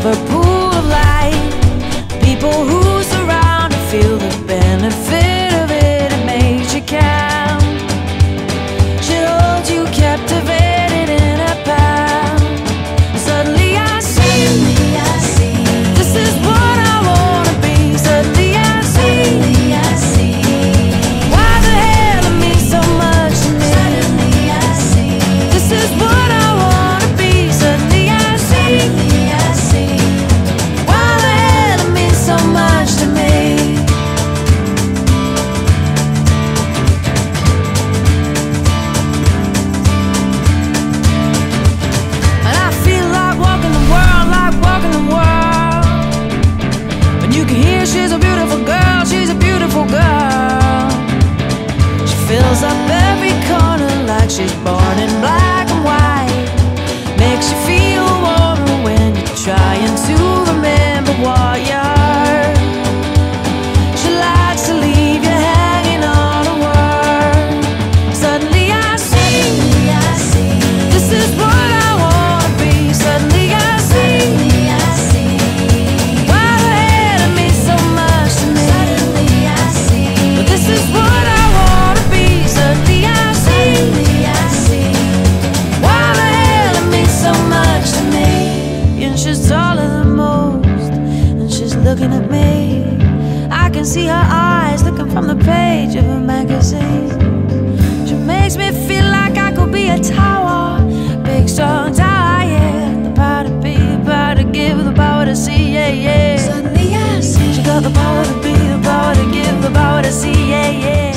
silver pool of light. People who surround her feel the benefit of it. It makes you count. She holds you captivated in her palm. Suddenly I see, this is what I wanna be. Suddenly I see, why the hell it means so much to me. Suddenly I see, this is what I wanna be. Suddenly I see, why the hell it means so much to me. And I feel like walking the world, like walking the world. When you can hear she's a beautiful girl, she's a beautiful girl. She fills up every corner like she's born in black and white. Makes you feel warmer when you're trying to remember what you heard. She likes to leave you hanging on a word. Suddenly I see, this is what I wanna be. Suddenly I see, why the hell it means so much to me. But this is what I wanna be. Suddenly I see, why the hell it means so much to me. And she's taller than most, and she's looking at me. I can see her eyes looking from the page of a magazine. She makes me feel like I could be a tower, big strong tower, yeah. The power to be, the power to give, the power to see, yeah, yeah. Suddenly I see, she got the power to be, the power to give, the power to see, yeah, yeah.